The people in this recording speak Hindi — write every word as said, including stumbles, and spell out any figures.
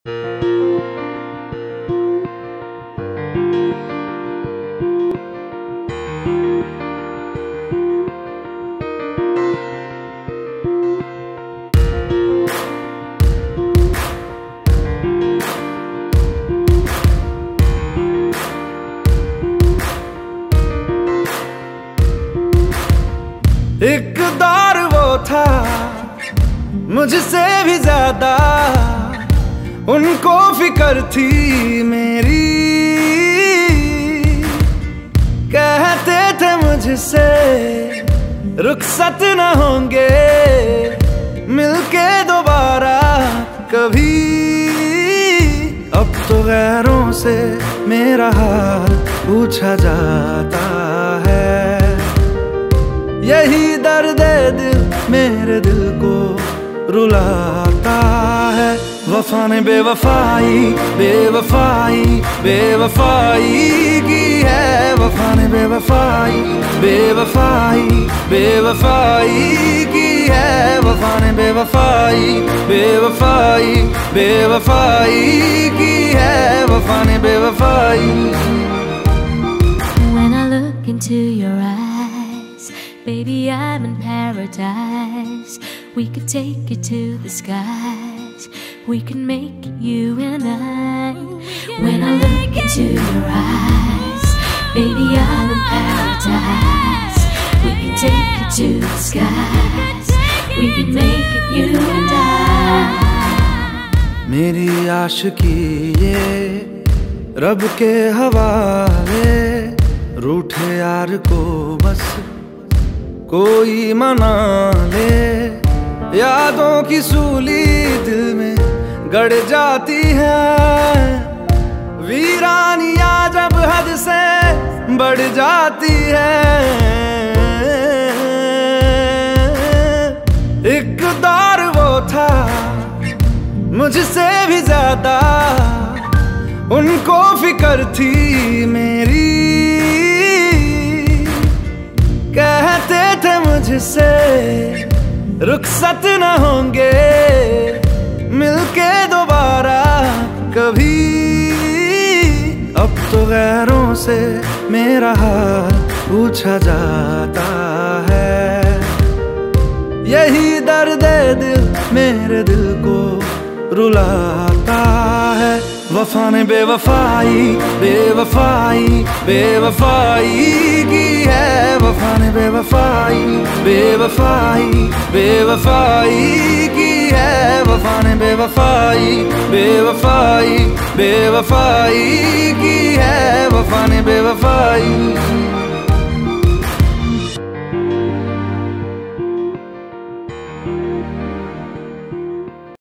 एक दौर वो था मुझसे भी ज्यादा, उनको फिक्र थी मेरी। कहते थे मुझसे रुखसत न होंगे मिलके दोबारा कभी। अब तो गैरों से मेरा हाल पूछा जाता है, यही दर्द दिल मेरे दिल को रुलाता है। वफा ने बेवफाई बेवफाई बेवफाई की है, वफा ने बेवफाई बेवफाई बेवफाई की है, वफा ने बेवफाई बेवफाई बेवफाई की है, वफा ने बेवफाई। When I look into your eyes, baby, I'm in paradise. We could take it to the skies. We can make it you and I. When I look into your eyes, baby, I'm in paradise. We can take it to the skies. We can make it you and I. मेरी आशिकी ये रब के हवाले, रूठे यार को बस कोई मना ले। यादों की सूली दिल में गड़ जाती है, वीरानियां जब हद से बढ़ जाती है। एक दौर वो था मुझसे भी ज्यादा, उनको फिक्र थी मेरी। कहते थे मुझसे रुखसत न होंगे मिलके दोबारा कभी। अब तो गैरों से मेरा हाल पूछा जाता है, यही दर्द दिल मेरे दिल को रुलाता है। वफा ने बेवफाई बेवफाई बेवफाई की है, वफा ने बेवफाई बेवफाई बेवफाई की है, वफा ने बेवफाई बेवफाई बेवफाई की है, वफा ने बेवफाई।